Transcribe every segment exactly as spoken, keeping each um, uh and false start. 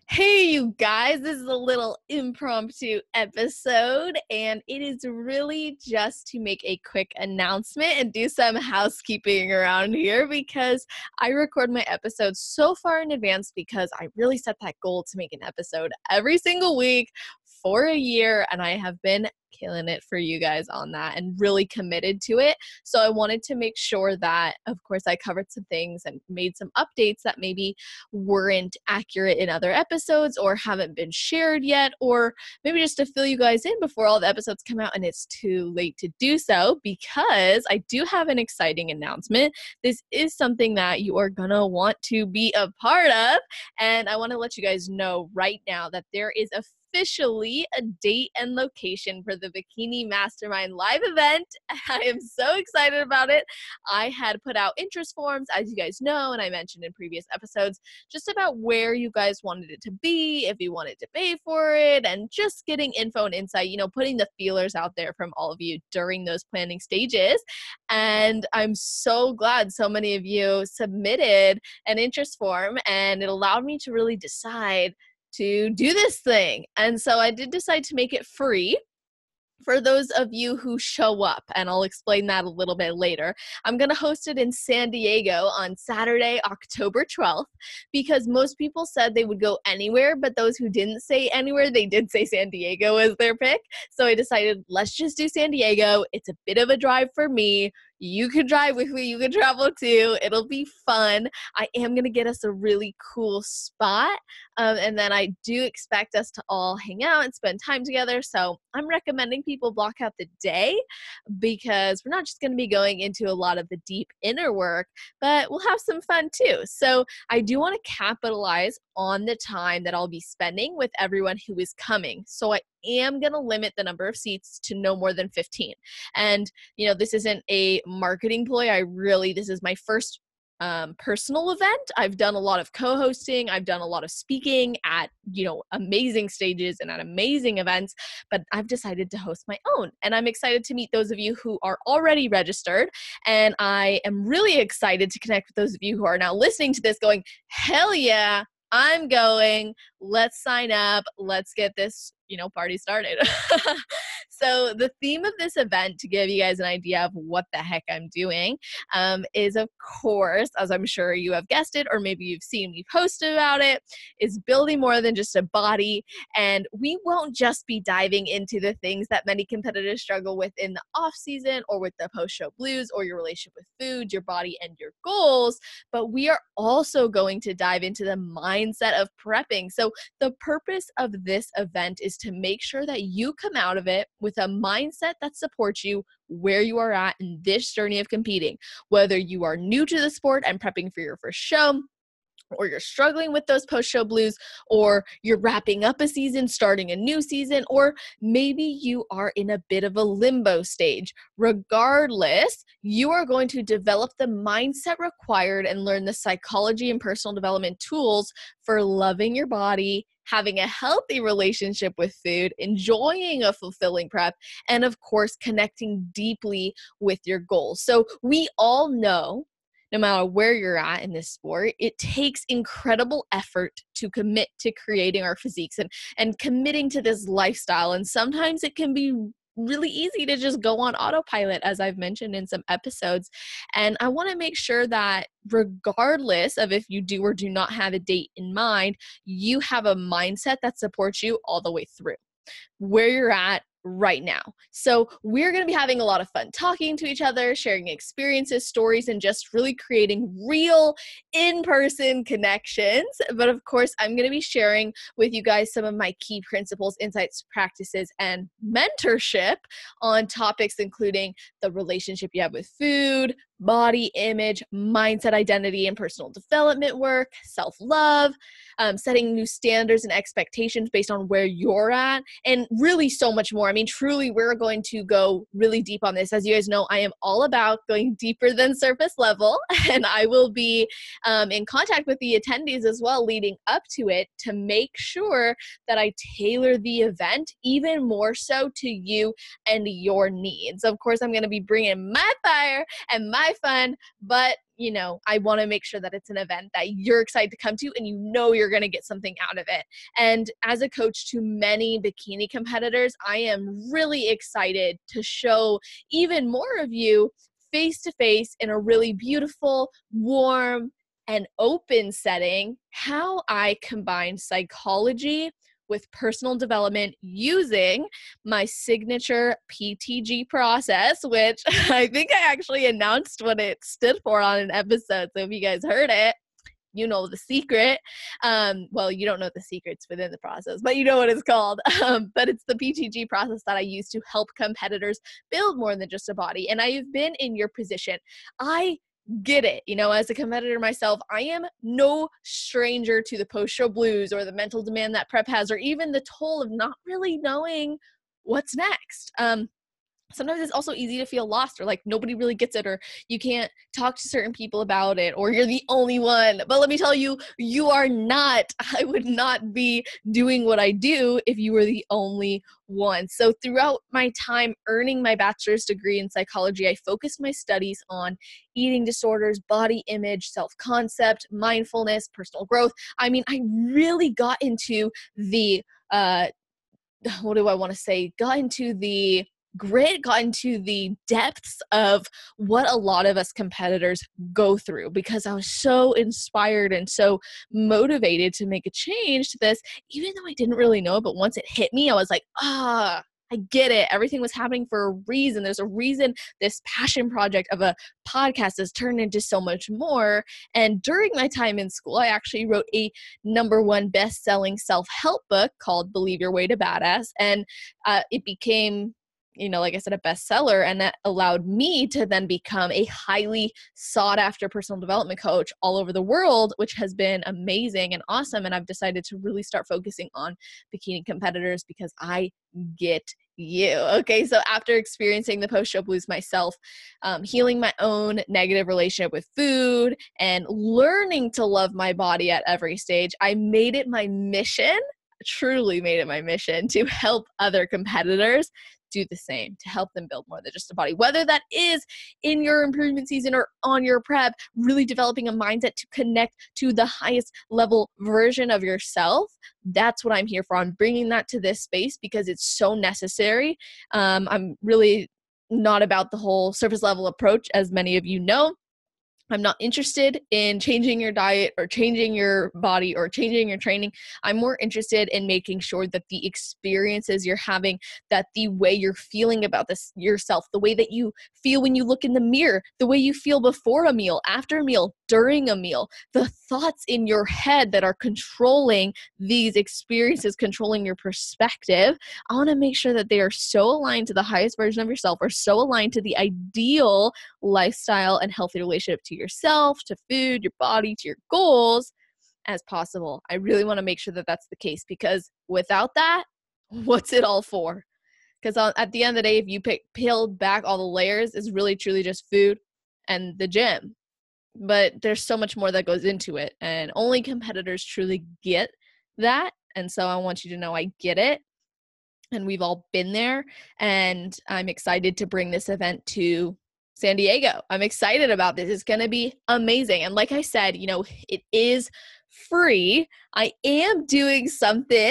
Hey, you guys, this is a little impromptu episode, and it is really just to make a quick announcement and do some housekeeping around here because I record my episodes so far in advance because I really set that goal to make an episode every single week for a year, and I have been killing it for you guys on that and really committed to it. So I wanted to make sure that, of course, I covered some things and made some updates that maybe weren't accurate in other episodes or haven't been shared yet, or maybe just to fill you guys in before all the episodes come out and it's too late to do so, because I do have an exciting announcement. This is something that you are gonna want to be a part of, and I want to let you guys know right now that there is a officially a date and location for the Bikini Mastermind live event. I am so excited about it. I had put out interest forms, as you guys know, and I mentioned in previous episodes, just about where you guys wanted it to be, if you wanted to pay for it, and just getting info and insight, you know, putting the feelers out there from all of you during those planning stages. And I'm so glad so many of you submitted an interest form, and it allowed me to really decide to do this thing. And so I did decide to make it free for those of you who show up, and I'll explain that a little bit later. I'm going to host it in San Diego on Saturday, October twelfth, because most people said they would go anywhere, but those who didn't say anywhere, they did say San Diego as their pick. So I decided, let's just do San Diego. It's a bit of a drive for me. You could drive with me. You could travel too. It'll be fun. I am going to get us a really cool spot. Um, and then I do expect us to all hang out and spend time together. So I'm recommending people block out the day, because we're not just going to be going into a lot of the deep inner work, but we'll have some fun too. So I do want to capitalize on the time that I'll be spending with everyone who is coming. So I am going to limit the number of seats to no more than fifteen. And, you know, this isn't a marketing ploy. I really, this is my first um, personal event. I've done a lot of co-hosting. I've done a lot of speaking at, you know, amazing stages and at amazing events, but I've decided to host my own. And I'm excited to meet those of you who are already registered. And I am really excited to connect with those of you who are now listening to this going, hell yeah, I'm going. Let's sign up. Let's get this, you know, party started. So the theme of this event, to give you guys an idea of what the heck I'm doing, um, is, of course, as I'm sure you have guessed it, or maybe you've seen me post about it, is building more than just a body. And we won't just be diving into the things that many competitors struggle with in the off season or with the post-show blues or your relationship with food, your body, and your goals, but we are also going to dive into the mindset of prepping. So the purpose of this event is to make sure that you come out of it with a mindset that supports you where you are at in this journey of competing. Whether you are new to the sport and prepping for your first show, or you're struggling with those post-show blues, or you're wrapping up a season, starting a new season, or maybe you are in a bit of a limbo stage. Regardless, you are going to develop the mindset required and learn the psychology and personal development tools for loving your body, having a healthy relationship with food, enjoying a fulfilling prep, and of course, connecting deeply with your goals. So we all know, no matter where you're at in this sport, it takes incredible effort to commit to creating our physiques and, and committing to this lifestyle. And sometimes it can be really easy to just go on autopilot, as I've mentioned in some episodes. And I want to make sure that regardless of if you do or do not have a date in mind, you have a mindset that supports you all the way through where you're at right now. So we're going to be having a lot of fun talking to each other, sharing experiences, stories, and just really creating real in-person connections. But of course, I'm going to be sharing with you guys some of my key principles, insights, practices, and mentorship on topics including the relationship you have with food, body image, mindset, identity, and personal development work, self-love, um, setting new standards and expectations based on where you're at, and really so much more. I mean, truly, we're going to go really deep on this. As you guys know, I am all about going deeper than surface level, and I will be um, in contact with the attendees as well leading up to it to make sure that I tailor the event even more so to you and your needs. Of course, I'm going to be bringing my fire and my fun, but you know, I want to make sure that it's an event that you're excited to come to and you know you're going to get something out of it. And as a coach to many bikini competitors, I am really excited to show even more of you face to face in a really beautiful, warm, and open setting how I combine psychology with personal development using my signature P T G process, which I think I actually announced what it stood for on an episode. So if you guys heard it, you know the secret. Um, well, you don't know the secrets within the process, but you know what it's called. Um, but it's the P T G process that I use to help competitors build more than just a body. And I've been in your position. I get it. You know, as a competitor myself, I am no stranger to the post-show blues or the mental demand that prep has, or even the toll of not really knowing what's next. Um, Sometimes it's also easy to feel lost or like nobody really gets it, or you can't talk to certain people about it, or you're the only one. But let me tell you, you are not. I would not be doing what I do if you were the only one. So throughout my time earning my bachelor's degree in psychology, I focused my studies on eating disorders, body image, self-concept, mindfulness, personal growth. I mean, I really got into the, uh, what do I want to say? Got into the grit, got into the depths of what a lot of us competitors go through, because I was so inspired and so motivated to make a change to this, even though I didn't really know it. But once it hit me, I was like, ah, I get it. Everything was happening for a reason. There's a reason this passion project of a podcast has turned into so much more. And during my time in school, I actually wrote a number one best-selling self-help book called Believe Your Way to Badass. And uh, it became, you know, like I said, a bestseller, and that allowed me to then become a highly sought after personal development coach all over the world, which has been amazing and awesome. And I've decided to really start focusing on bikini competitors because I get you. Okay. So after experiencing the post-show blues myself, um, healing my own negative relationship with food and learning to love my body at every stage, I made it my mission, truly made it my mission to help other competitors do the same, to help them build more than just a body, whether that is in your improvement season or on your prep, really developing a mindset to connect to the highest level version of yourself. That's what I'm here for. I'm bringing that to this space because it's so necessary. Um, I'm really not about the whole surface level approach, as many of you know. I'm not interested in changing your diet or changing your body or changing your training. I'm more interested in making sure that the experiences you're having, that the way you're feeling about this yourself, the way that you feel when you look in the mirror, the way you feel before a meal, after a meal, during a meal, the thoughts in your head that are controlling these experiences, controlling your perspective. I want to make sure that they are so aligned to the highest version of yourself, or so aligned to the ideal lifestyle and healthy relationship to yourself, to food, your body, to your goals as possible. I really want to make sure that that's the case, because without that, what's it all for? Because at the end of the day, if you pick, peel back all the layers, it's really truly just food and the gym. But there's so much more that goes into it, and only competitors truly get that. And so I want you to know I get it, and we've all been there, and I'm excited to bring this event to San Diego. I'm excited about this. It's going to be amazing. And like I said, you know, it is free. I am doing something.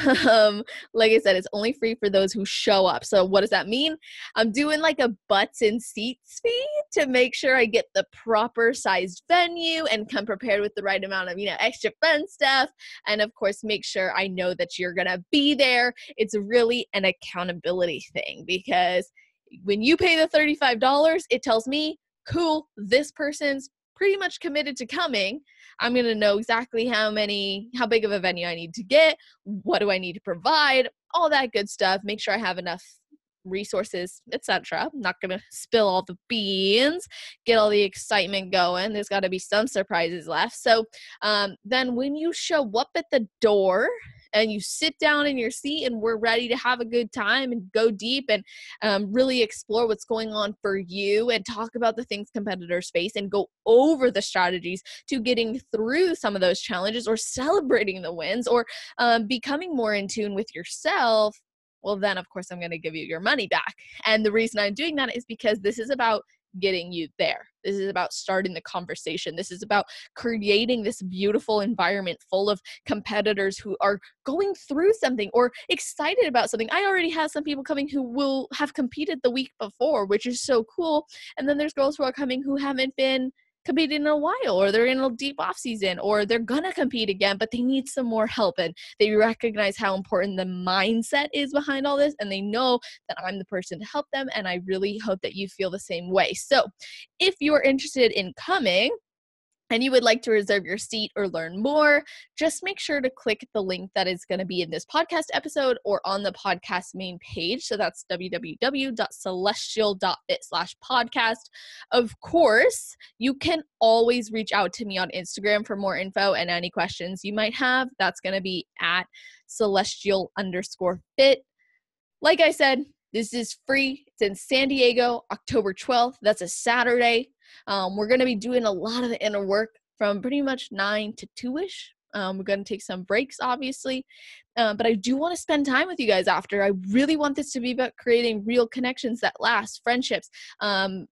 Um, like I said, it's only free for those who show up. So what does that mean? I'm doing like a butts and seats fee to make sure I get the proper sized venue and come prepared with the right amount of, you know, extra fun stuff. And of course, make sure I know that you're going to be there. It's really an accountability thing, because when you pay the thirty-five dollars, it tells me, cool, this person's pretty much committed to coming. I'm going to know exactly how many, how big of a venue I need to get, what do I need to provide, all that good stuff. Make sure I have enough resources, et cetera. I'm not going to spill all the beans, get all the excitement going. There's got to be some surprises left. So um, then when you show up at the door and you sit down in your seat and we're ready to have a good time and go deep and um, really explore what's going on for you and talk about the things competitors face and go over the strategies to getting through some of those challenges, or celebrating the wins, or um, becoming more in tune with yourself, well, then of course I'm going to give you your money back. And the reason I'm doing that is because this is about getting you there. This is about starting the conversation. This is about creating this beautiful environment full of competitors who are going through something or excited about something. I already have some people coming who will have competed the week before, which is so cool. And then there's girls who are coming who haven't been competing in a while, or they're in a deep off season, or they're gonna compete again, but they need some more help. And they recognize how important the mindset is behind all this. And they know that I'm the person to help them. And I really hope that you feel the same way. So if you're interested in coming, and you would like to reserve your seat or learn more, just make sure to click the link that is going to be in this podcast episode or on the podcast main page. So that's w w w dot celestial dot fit slash podcast. Of course, you can always reach out to me on Instagram for more info and any questions you might have. That's going to be at celestial underscore fit. Like I said, this is free. It's in San Diego, October twelfth. That's a Saturday. Um, we're going to be doing a lot of the inner work from pretty much nine to two-ish. Um, we're going to take some breaks, obviously. Uh, but I do want to spend time with you guys after. I really want this to be about creating real connections that last, friendships, um,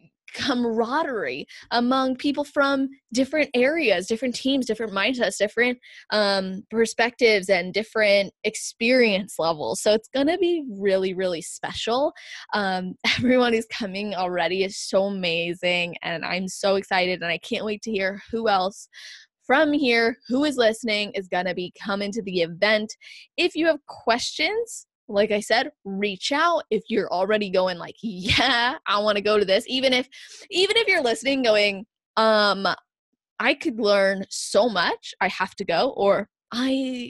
camaraderie among people from different areas, different teams, different mindsets, different um, perspectives, and different experience levels. So it's going to be really, really special. Um, everyone who's coming already is so amazing, and I'm so excited, and I can't wait to hear who else from here who is listening is going to be coming to the event. If you have questions, like I said, reach out. If you're already going like, yeah, I want to go to this, even if, even if you're listening going, um, I could learn so much, I have to go, or I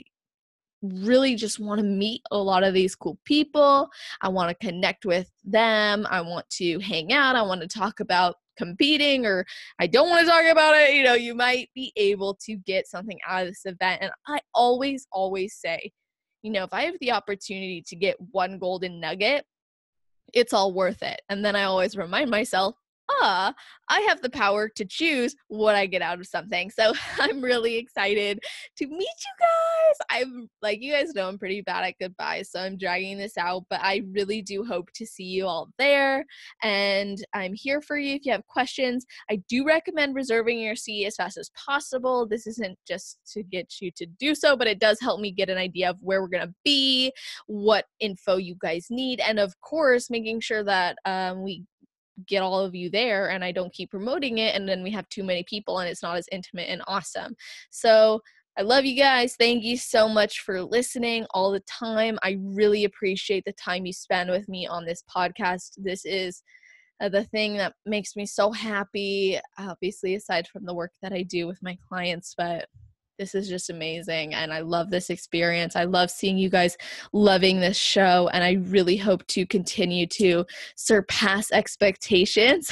really just want to meet a lot of these cool people. I want to connect with them. I want to hang out. I want to talk about competing, or I don't want to talk about it. You know, you might be able to get something out of this event. And I always, always say, you know, if I have the opportunity to get one golden nugget, it's all worth it. And then I always remind myself, ah, I have the power to choose what I get out of something. So I'm really excited to meet you guys. I'm like, you guys know I'm pretty bad at goodbyes, so I'm dragging this out, but I really do hope to see you all there. And I'm here for you if you have questions. I do recommend reserving your seat as fast as possible. This isn't just to get you to do so, but it does help me get an idea of where we're going to be, what info you guys need, and of course, making sure that um, we get all of you there and I don't keep promoting it and then we have too many people and it's not as intimate and awesome. So I love you guys. Thank you so much for listening all the time. I really appreciate the time you spend with me on this podcast. This is uh, the thing that makes me so happy, obviously, aside from the work that I do with my clients, but this is just amazing, and I love this experience. I love seeing you guys loving this show, and I really hope to continue to surpass expectations.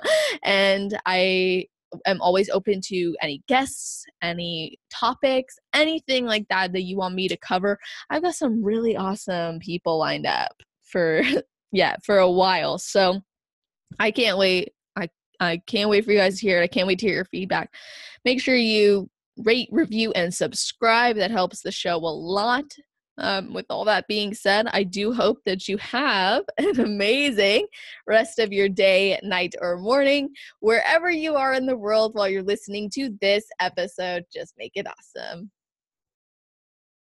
And I am always open to any guests, any topics, anything like that that you want me to cover. I've got some really awesome people lined up for, yeah, for a while. So I can't wait. I, I can't wait for you guys to hear it. I can't wait to hear your feedback. Make sure you rate, review, and subscribe. That helps the show a lot. Um, with all that being said, I do hope that you have an amazing rest of your day, night, or morning, wherever you are in the world while you're listening to this episode. Just make it awesome.